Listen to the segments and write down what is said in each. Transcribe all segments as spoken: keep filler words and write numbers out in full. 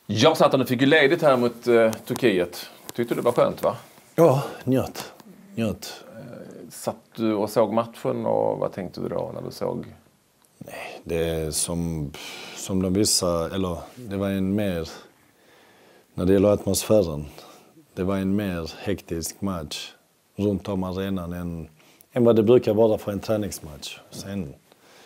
Jag satt och fick ju ledigt här mot eh, Turkiet. Tyckte det var skönt, va? Ja, njöt. njöt. Eh, satt du och såg matchen och vad tänkte du då när du såg? Nej, det är som, som de vissa, eller det var en mer, när det gäller atmosfären, det var en mer hektisk match runt om arenan än, än vad det brukar vara för en träningsmatch. Sen,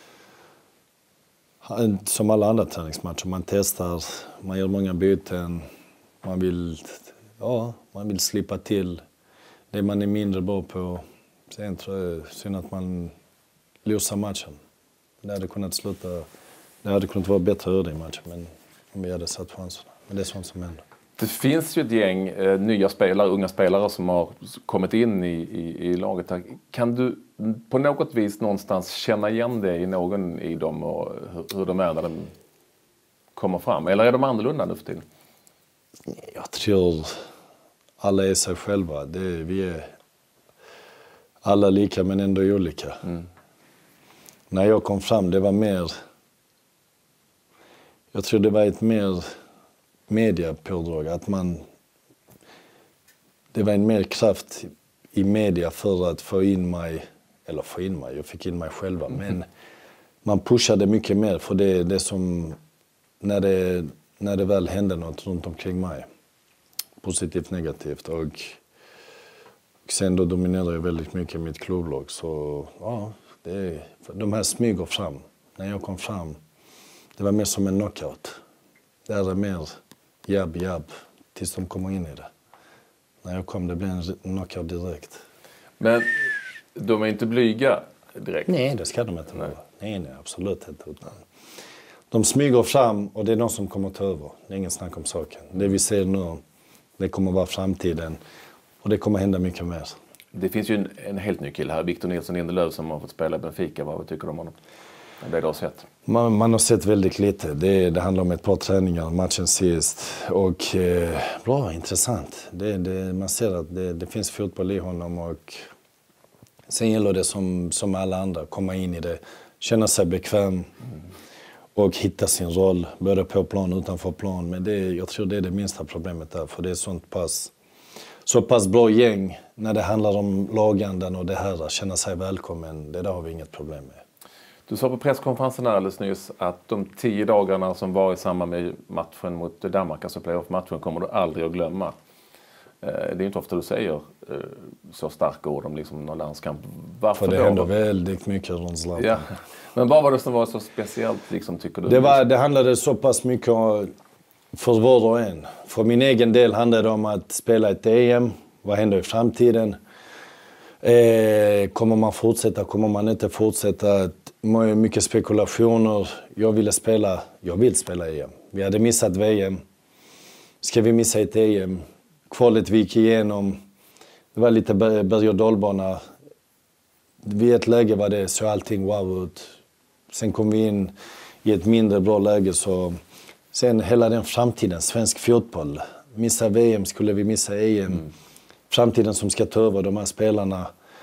som alla andra träningsmatcher, man testar, man gör många byten, man vill, ja, man vill slippa till det man är mindre bra på. Sen tror jag synd att man losar matchen. Det hade kunnat sluta, det hade kunnat vara bättre öde i matchen, men om vi hade satt chanserna. Men det är sånt som händer. Det finns ju ett gäng eh, nya spelare, unga spelare som har kommit in i, i, i laget. Kan du på något vis någonstans känna igen det i någon i dem och hur, hur de är när de kommer fram? Eller är de annorlunda nu för tiden? Jag tror alla är sig själva. Det, vi är alla lika men ändå olika. Mm. När jag kom fram, det var mer... Jag tror det var ett mer mediapådrag. Att man... Det var en mer kraft i media för att få in mig... Eller få in mig, jag fick in mig själva. Mm. Men man pushade mycket mer för det, det som... När det, när det väl hände något runt omkring mig. Positivt, negativt. Och, och sen då dominerade jag väldigt mycket mitt klubblag. Så ja... Det, de här smyger fram. När jag kom fram, det var mer som en knockout. Det är mer jabb, jabb, tills de kommer in i det. När jag kom, det blev en knockout direkt. Men de är inte blyga direkt? Nej, det ska de inte vara. Nej, nej, absolut inte. De smyger fram och det är de som kommer ta över. Det är ingen snack om saken. Det vi ser nu, det kommer vara framtiden. Och det kommer hända mycket mer. Det finns ju en, en helt ny kille här, Victor Nilsson Lindelöf, som har fått spela i Benfica. Vad tycker du om honom? Det du har sett? Man, man har sett väldigt lite. Det, det handlar om ett par träningar, matchen sist. Och eh, bra, intressant. Det, det, man ser att det, det finns fotboll i honom. Och sen gäller det som, som alla andra, komma in i det. Känna sig bekväm. Mm. Och hitta sin roll, både på plan och utanför plan. Men det, jag tror det är det minsta problemet där, för det är sånt pass... Så pass bra gäng när det handlar om laganden och det här, att känna sig välkommen, det där har vi inget problem med. Du sa på presskonferensen alldeles nyss att de tio dagarna som var i samband med matchen mot Danmark, alltså playoff-matchen, kommer du aldrig att glömma. Det är inte ofta du säger så starka ord om liksom någon landskamp. Varför För det då? händer väldigt mycket runt Zlatan. Ja. Men vad var det som var så speciellt, liksom, tycker du? Det, var, det handlade så pass mycket om... För var och en. För min egen del handlar det om att spela ett E M. Vad händer i framtiden? Eh, kommer man fortsätta? Kommer man inte fortsätta? Mycket spekulationer. Jag ville spela. Jag vill spela E M. Vi hade missat V M. Ska vi missa ett E M? Kvalet vi gick igenom. Det var lite berg- och dalbana. Vid ett läge var det så allting wow ut. Sen kom vi in i ett mindre bra läge så... Sen hela den framtiden, svensk fotboll. Missa V M, skulle vi missa E M. Mm. Framtiden som ska ta över de här spelarna.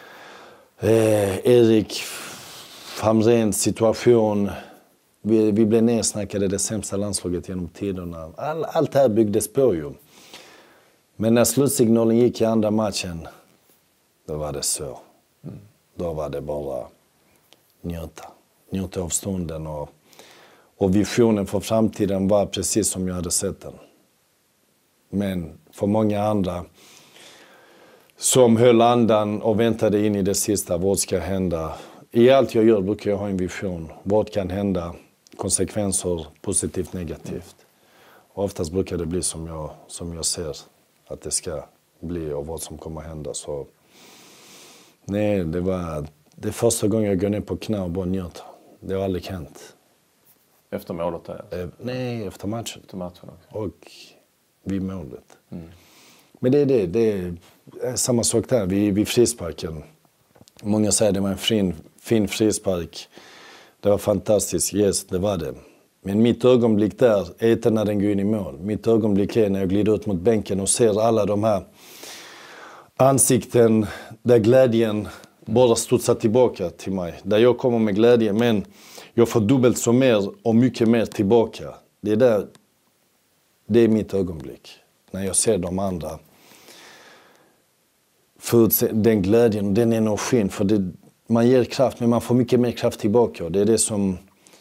Eh, Erik Hamrens situation. Vi, vi blev nedsnackade det sämsta landslaget genom tiderna. All, allt det här byggdes på ju. Men när slutsignalen gick i andra matchen, då var det så. Mm. Då var det bara njuta. Njuta av stunden och... Och visionen för framtiden var precis som jag hade sett den. Men för många andra som höll andan och väntade in i det sista, vad ska hända? I allt jag gör brukar jag ha en vision. Vad kan hända? Konsekvenser, positivt, negativt. Och oftast brukar det bli som jag, som jag ser att det ska bli och vad som kommer hända. Så nej, det var det första gången jag går ner på knä och bara njöt. Det har aldrig hänt. Efter målet där? Eh, nej, efter matchen. Efter matchen också. Och vid målet. Mm. Men det är det. Det är samma sak där. Vid, vid frisparken. Många säger att det var en fin, fin frispark. Det var fantastiskt. Yes, det var det. Men mitt ögonblick där är inte när den går in i mål. Mitt ögonblick är när jag glider ut mot bänken och ser alla de här ansikten där glädjen bara studsar tillbaka till mig. Där jag kommer med glädje, men jag får dubbelt så mer och mycket mer tillbaka. Det är där Det är mitt ögonblick. När jag ser de andra. För den glädjen och den energin. För det, man ger kraft, men man får mycket mer kraft tillbaka. Det är det som...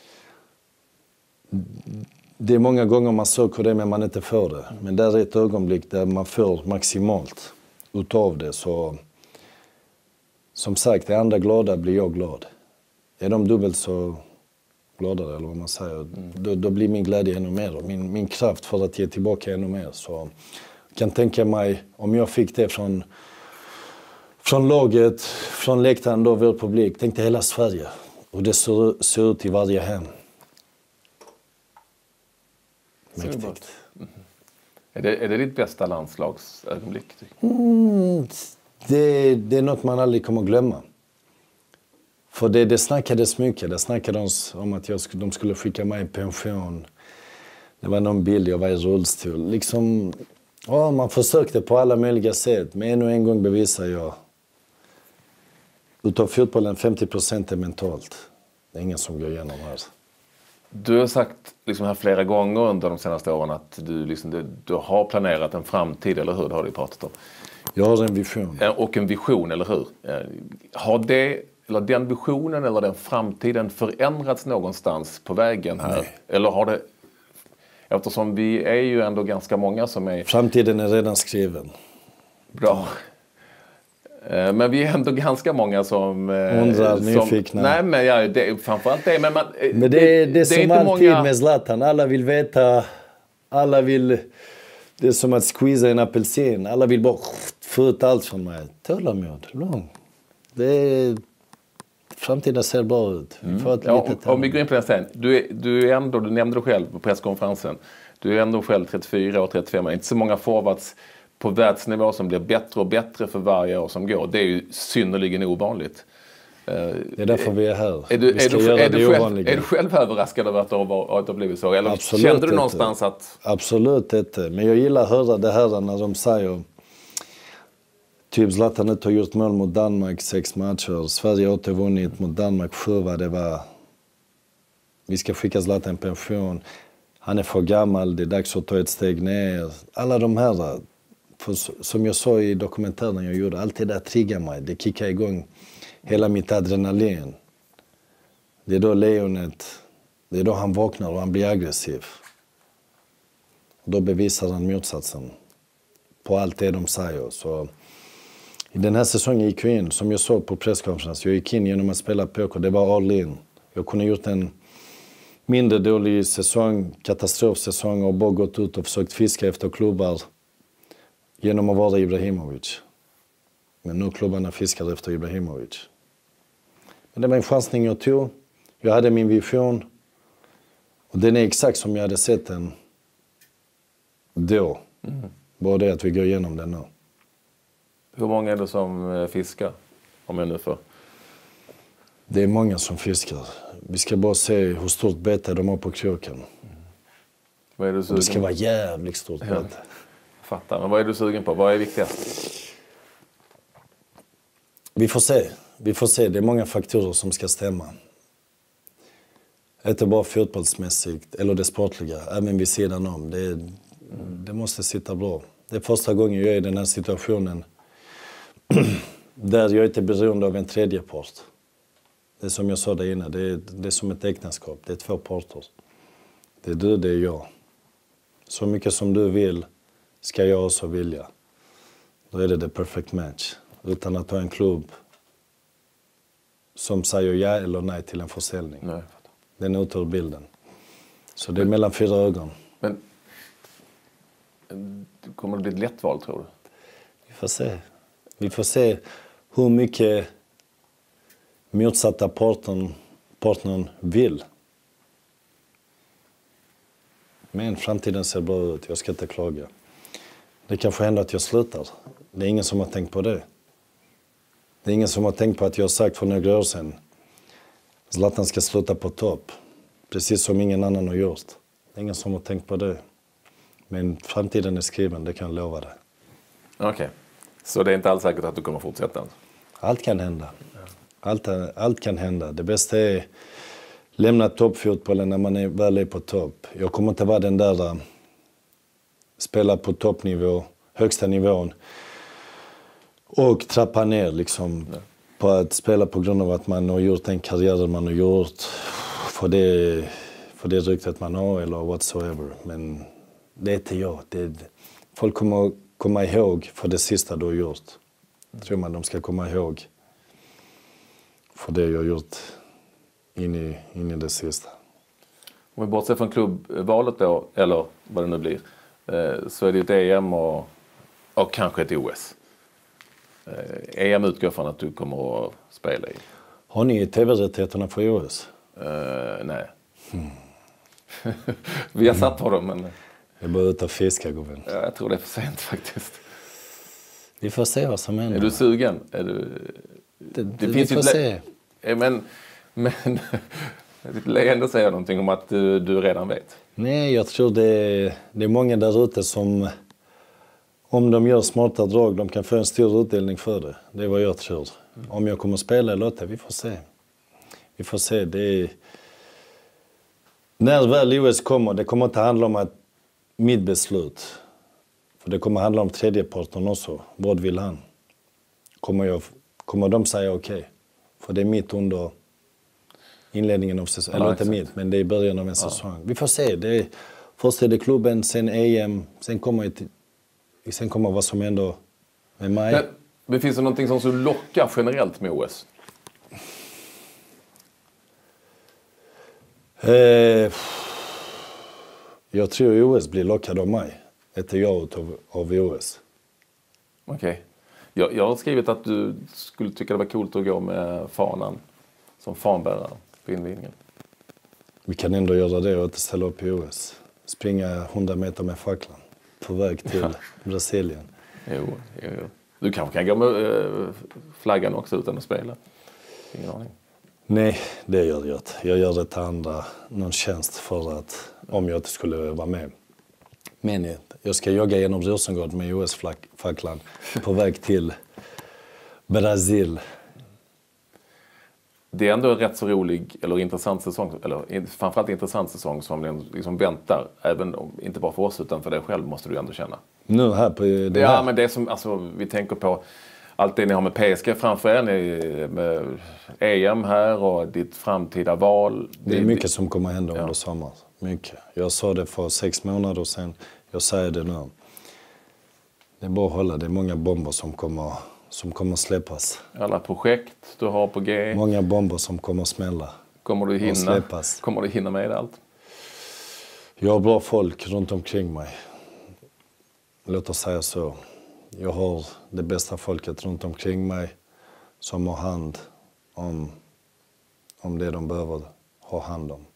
Det är många gånger man söker det, men man inte får det. Men där är ett ögonblick där man får maximalt utav det. Så som sagt, är andra glada blir jag glad. Är de dubbelt så glada, eller vad man säger, mm. då, då blir min glädje ännu mer. Och min, min kraft för att ge tillbaka ännu mer. Så jag kan tänka mig, om jag fick det från, från laget, från läktaren, då vår publik, tänkte hela Sverige. Och det ser, ser ut i varje hem. Mäktigt. Mm. Är, det, är det ditt bästa landslagsögonblick? Mm, det, det är något man aldrig kommer att glömma. För det, det snackades mycket. Det snackades om att jag, de skulle skicka mig i pension. Det var någon bild, jag var i rullstol. Liksom, ja, man försökte på alla möjliga sätt. Men ännu en gång bevisar jag. Utav fotbollen femtio procent är mentalt. Det är ingen som går igenom här. Du har sagt liksom här flera gånger under de senaste åren att du, liksom, du, du har planerat en framtid, eller hur? Det har du pratat om. Jag har en vision. Och en vision, eller hur? Har det, eller den visionen eller den framtiden förändrats någonstans på vägen här? Nej. Eller har det... Eftersom vi är ju ändå ganska många som är... Framtiden är redan skriven. Bra. Men vi är ändå ganska många som... Undrar, nyfikna. Nej, men ja, det, framförallt det. Men, man, men det, det, det är som alltid många... med Zlatan. Alla vill veta, alla vill... Det är som att squeeza en apelsin. Alla vill bara få ut allt från mig. Tålamod, lång. Det är... Framtiden ser bra ut. Mm. Ja, om vi går in på den sen. Du, är, du, är ändå, du nämnde det själv på presskonferensen. Du är ändå själv trettiofyra och trettiofem. Inte så många forwards på världsnivå som blir bättre och bättre för varje år som går. Det är ju synnerligen ovanligt. Det är därför vi är här. Är du, är du, är du, själv, är du själv överraskad över att det har, att det har blivit så? Eller absolut kände du någonstans inte. att... Absolut inte. Men jag gillar att höra det här när de säger... Typ Zlatan har gjort mål mot Danmark sex matcher. Sverige har återvunnit mot Danmark sju, vad det var. Vi ska skicka Zlatan pension. Han är för gammal, det är dags att ta ett steg ner. Alla de här... För som jag sa i dokumentären jag gjorde, allt det där triggar mig. Det kickar igång hela mitt adrenalin. Det är då lejonet, det är då han vaknar och han blir aggressiv. Då bevisar han motsatsen på allt det de säger. Så i den här säsongen gick jag in, som jag sa på presskonferensen, jag gick in genom att spela poker. Det var all in. Jag kunde gjort en mindre dålig säsong, katastrofsäsong och bara gått ut och försökt fiska efter klubbar. Genom att vara Ibrahimovic. Men nu klubbarna fiskar efter Ibrahimovic. Men det var en chansning jag tog. Jag hade min vision. Och den är exakt som jag hade sett den då. Mm. Bara det att vi går igenom den nu. Hur många är det som fiskar? Om jag nu får. Det är många som fiskar. Vi ska bara se hur stort bete de har på kroken. Mm. Vad är du sugen? Det ska vara jävligt stort ja. bete. Fattar. Men vad är du sugen på? Vad är viktigast? Vi får se. Vi får se. Det är många faktorer som ska stämma. Inte bara fotbollsmässigt eller det sportliga. Även vid sidan om. Det, mm. det måste sitta bra. Det är första gången jag är i den här situationen. Där jag inte är beroende av en tredje part. Det är som jag sa där inne. Det är, det är som ett äktenskap. Det är två parter. Det är du, det är jag. Så mycket som du vill ska jag också vilja. Då är det the perfect match. Utan att ha en klubb som säger ja eller nej till en försäljning. Nej. Den är ute ur bilden. Så det är mellan fyra ögon. Men kommer det bli ett lätt val, tror du? Vi får se. Vi får se hur mycket motsatta partnern, partnern vill. Men framtiden ser bra ut. Jag ska inte klaga. Det kanske händer att jag slutar. Det är ingen som har tänkt på det. Det är ingen som har tänkt på att jag har sagt för några år sedan. Zlatan ska sluta på topp. Precis som ingen annan har gjort. Det är ingen som har tänkt på det. Men framtiden är skriven, det kan jag lova dig. Okej. Okay. Så det är inte alls säkert att du kommer fortsätta? Allt kan hända. Allt, allt kan hända. Det bästa är lämna toppfotbollen när man är väl är på topp. Jag kommer inte vara den där spela på toppnivå, högsta nivån. Och trappa ner liksom ja. På att spela på grund av att man har gjort den karriär man har gjort. För det, för det ryktet man har eller whatsoever. Men det är inte jag. Det är, folk kommer komma ihåg för det sista du har gjort. Mm. Tror man de ska komma ihåg för det jag har gjort in i, in i det sista. Om vi bortser från klubbvalet då, eller vad det nu blir, så är det ett E M och, och kanske ett O S. E M utgår från att du kommer att spela i. Har ni tv-rättigheterna för O S? Uh, nej. Hmm. Vi har satt på dem, men... Jag är bara ute och fiska, gubben. Ja, jag tror det är för sent faktiskt. Vi får se vad som händer. Är du sugen? Är du... Det, det, det finns vi får se. Men, men ditt leende säger någonting om att du, du redan vet. Nej, jag tror det, det är många där ute som... Om de gör smarta drag, de kan få en stor utdelning för det. Det är vad jag tror. Mm. Om jag kommer att spela eller inte, vi får se. Vi får se. Det är... När väl O S kommer, det kommer inte handla om att mitt beslut. För det kommer handla om tredjeparten också. Vad vill han? Kommer, jag, kommer de säga okej? Okay? För det är mitt under inledningen av säsongen. Ja, eller inte mitt, men det är början av en ja. säsong. Vi får se. Det är, först är det klubben, sen E M, sen kommer ett... Sen kommer vad som ändå med mig. Men, men finns det någonting som så lockar generellt med O S? Eh, jag tror O S blir lockad av mig. Inte jag av, av O S. Okej. Okay. Jag, jag har skrivit att du skulle tycka det var coolt att gå med fanan som fanbärare på invigningen. Vi kan ändå göra det och inte ställa upp i O S. Springa hundra meter med facklan. På väg till ja. Brasilien. Jo, jo, jo. Du kanske kan gå med äh, flaggan också utan att spela. Ingen aning. Nej, det gör jag inte. Jag gör det till andra någon tjänst för att om jag inte skulle vara med. Men jag ska jogga genom Rosengård med O S-facklan på väg till Brasil. Det är ändå en rätt så rolig eller intressant säsong, eller framförallt intressant säsong som liksom väntar, även om, inte bara för oss utan för dig själv måste du ändå känna. Nu här på det Ja, här. men det som, alltså, vi tänker på allt det ni har med P S G framför er, ni, med E M här och ditt framtida val. Det är mycket som kommer att hända ja. under sommaren. Mycket. Jag sa det för sex månader sedan, jag säger det nu. Det är bara att hålla, det är många bomber som kommer som kommer släppas. Alla projekt du har på G. Många bomber som kommer smälla. Kommer du hinna, kommer du hinna med allt? Jag har bra folk runt omkring mig. Låt oss säga så. Jag har det bästa folket runt omkring mig som har hand om, om det de behöver ha hand om.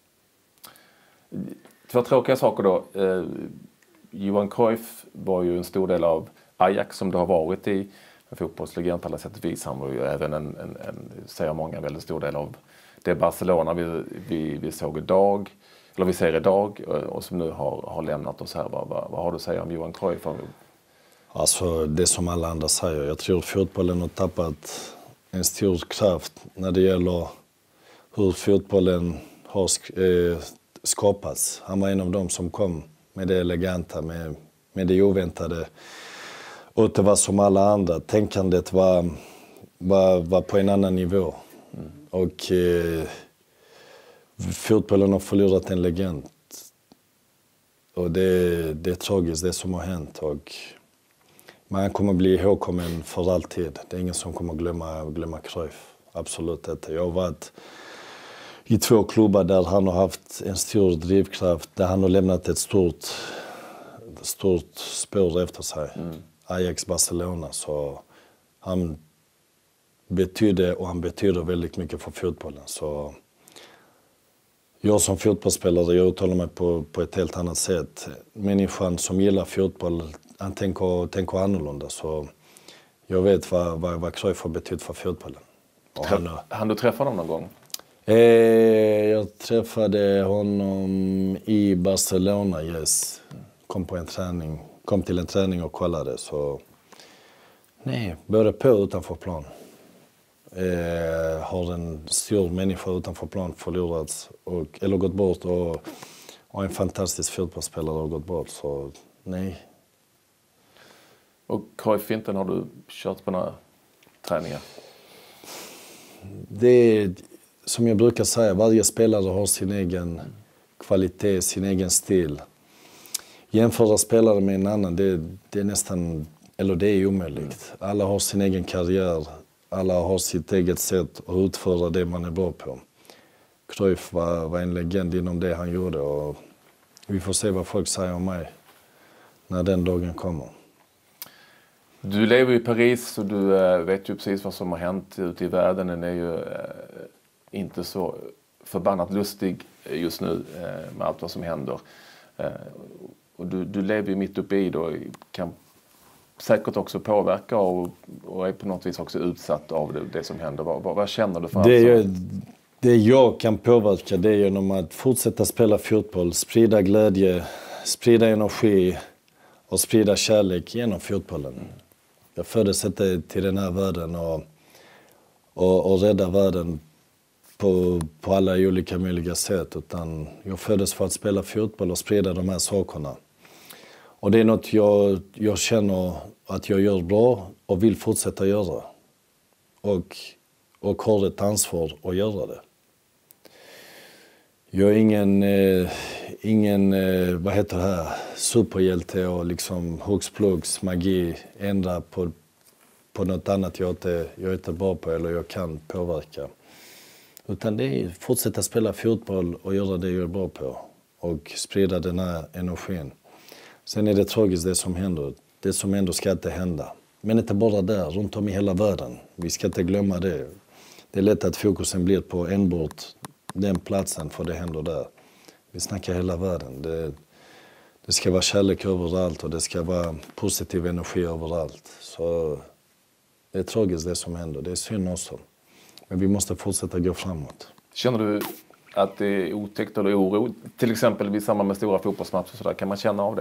Två tråkiga saker då. Eh, Johan Cruyff var ju en stor del av Ajax som det har varit i. En fotbollslegend på alla sätt och vis. Han var ju även en, en, en säger många, väldigt stor del av det Barcelona vi, vi, vi såg idag. Eller vi ser idag och som nu har, har lämnat oss här. Vad, vad, vad har du att säga om Johan Cruyff? Alltså det som alla andra säger. Jag tror fotbollen har tappat en stor kraft när det gäller hur fotbollen har eh, skapats. Han var en av dem som kom med det eleganta, med, med det oväntade. Och det var som alla andra. Tänkandet var, var, var på en annan nivå. Mm. Och eh, fotbollen har förlorat en legend. Och det, det är tragiskt det som har hänt. Och man kommer bli ihågkommen för alltid. Det är ingen som kommer glömma, glömma Cruyff. Absolut inte. Jag har varit i två klubbar där han har haft en stor drivkraft. Där han har lämnat ett stort, stort spår efter sig. Mm. Ajax, Barcelona. Så han betydde och han betyder väldigt mycket för fotbollen. Så jag som fotbollsspelare, jag uttalar mig på, på ett helt annat sätt. Människan som gillar fotboll, han tänker, tänker annorlunda. Så jag vet vad, vad, vad Cruyff har betytt för fotbollen. Han, han du träffa honom någon gång? Eh, jag träffade honom i Barcelona, yes. Kom på en träning. Kom till en träning och kollade. Så nej, både på och utanför plan. Eh, har en stor människa utanför plan förlorats och, eller gått bort och, och en fantastisk fotbollsspelare har gått bort. Så nej. Och Cruyff-finten har du kört på några träningar? Det är, som jag brukar säga, varje spelare har sin egen kvalitet, sin egen stil. Jämföra spelare med en annan, det, det är nästan, eller det är omöjligt. Alla har sin egen karriär, alla har sitt eget sätt att utföra det man är bra på. Cruyff var, var en legend inom det han gjorde och vi får se vad folk säger om mig när den dagen kommer. Du lever i Paris och du äh, vet ju precis vad som har hänt ute i världen. Den är ju äh, inte så förbannat lustig just nu äh, med allt vad som händer. Äh, och du, du lever ju mitt uppe i det och kan säkert också påverka och, och är på något vis också utsatt av det, det som händer. Vad, vad, vad känner du för det, jag, det jag kan påverka det är genom att fortsätta spela fotboll, sprida glädje, sprida energi och sprida kärlek genom fotbollen. Jag föddes inte till den här världen och, och, och rädda världen på, på alla olika möjliga sätt. Utan jag föddes för att spela fotboll och sprida de här sakerna. Och det är något jag, jag känner att jag gör bra och vill fortsätta göra. Och, och har ett ansvar att göra det. Jag är ingen, eh, ingen eh, vad heter det här, superhjälte och liksom hux flux magi ändra på, på något annat jag inte, jag är inte bra på eller jag kan påverka. Utan det är fortsätta spela fotboll och göra det jag är bra på. Och sprida den här energin. Sen är det tragiskt det som händer. Det som ändå ska inte hända. Men inte bara där, runt om i hela världen. Vi ska inte glömma det. Det är lätt att fokusen blir på enbart den platsen för det händer där. Vi snackar hela världen. Det, det ska vara kärlek överallt och det ska vara positiv energi överallt. Så det är tragiskt det som händer. Det är synd också. Men vi måste fortsätta gå framåt. Känner du att det är otäckt eller oro? Till exempel vid samband med stora fotbollsmatcher så där, kan man känna av det?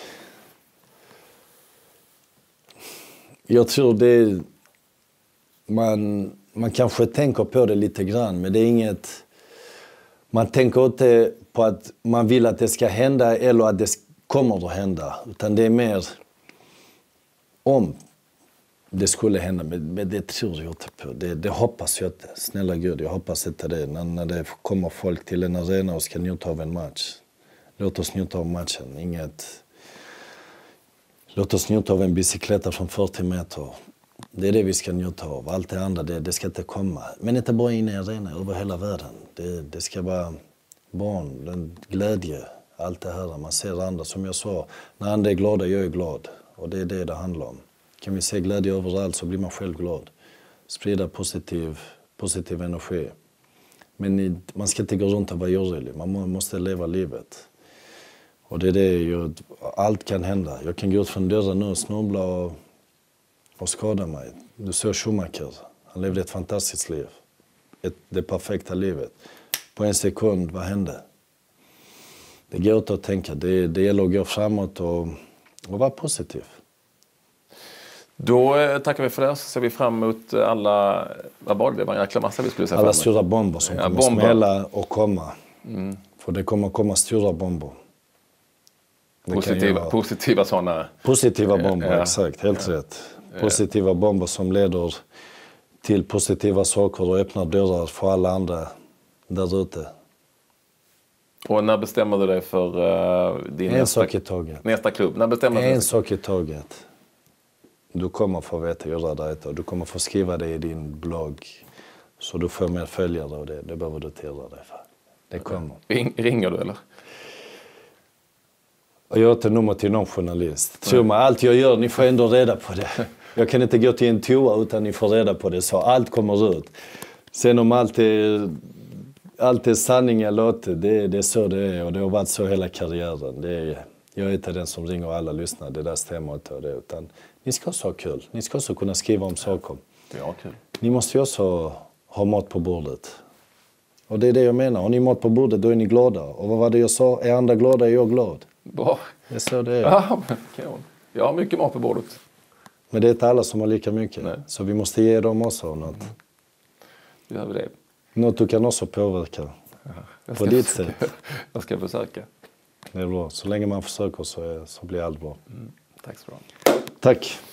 Jag tror det man, man kanske tänker på det lite grann, men det är inget. Man tänker inte på att man vill att det ska hända eller att det kommer att hända. Utan det är mer om det skulle hända. Men det tror jag inte på. Det, det hoppas jag inte. Snälla Gud, jag hoppas inte det. När, när det kommer folk till en arena och ska njuta av en match. Låt oss njuta av matchen. Inget. Låt oss njuta av en bicykleta från fyrtio meter. Det är det vi ska njuta av. Allt det andra, det, det ska inte komma. Men inte bara in i arenan, över hela världen. Det, det ska vara barn, den glädje, allt det här. Man ser andra, som jag sa, när andra är glada, jag är glad. Och det är det det handlar om. Kan vi se glädje överallt så blir man själv glad. Sprida positiv, positiv energi. Men man ska inte gå runt och vara orolig. Man måste leva livet. Och det är det jag, allt kan hända. Jag kan gå ut från dörren nu och snubbla och, och skada mig. Du såg Schumacher. Han levde ett fantastiskt liv. Ett, det perfekta livet. På en sekund, vad hände? Det går inte att tänka. Det, det gäller att gå framåt och, och vara positiv. Då tackar vi för det. Så ser vi fram emot alla, vad var det? Det var en jäkla massa vi skulle se fram emot. Alla stora bomber som ja, kommer bomber. smälla och komma. Mm. För det kommer komma stora bomber. Positiva, positiva sådana. Positiva bomber, ja. Exakt. Helt ja. rätt. Positiva bomber som leder till positiva saker och öppnar dörrar för alla andra där ute. Och när bestämmer du dig för uh, din en nästa, sak i taget. nästa klubb? När bestämmer en du sak i taget. Du kommer få veta göra det och du kommer få skriva det i din blogg. Så du får mer följare och det, det behöver du till dig för. Det kommer. Ring, ringer du eller? Och jag har inte nummer till någon journalist. Tror mig, allt jag gör, ni får ändå reda på det. Jag kan inte gå till en toa utan ni får reda på det. Så allt kommer ut. Sen om allt är, allt är sanning eller inte, det, det är så det är. Och det har varit så hela karriären. Det är, jag är inte den som ringer och alla lyssnar. Det där stämmer inte. Och det, utan ni ska också ha kul. Ni ska också kunna skriva om saker. Ja, kul. Ni måste ju också ha mat på bordet. Och det är det jag menar. Har ni mat på bordet, då är ni glada. Och vad var det jag sa? Är andra glada, är jag glad. Bra. Det är så det är. Ja, cool. Jag har mycket mat på bordet. Men det är inte alla som har lika mycket. Nej. Så vi måste ge dem också något. Mm. Gör vi det. Något du kan också påverka. Ja, på ditt sätt. Jag ska försöka. Det är bra. Så länge man försöker så, så blir allt bra. Mm. Tack så mycket. Tack.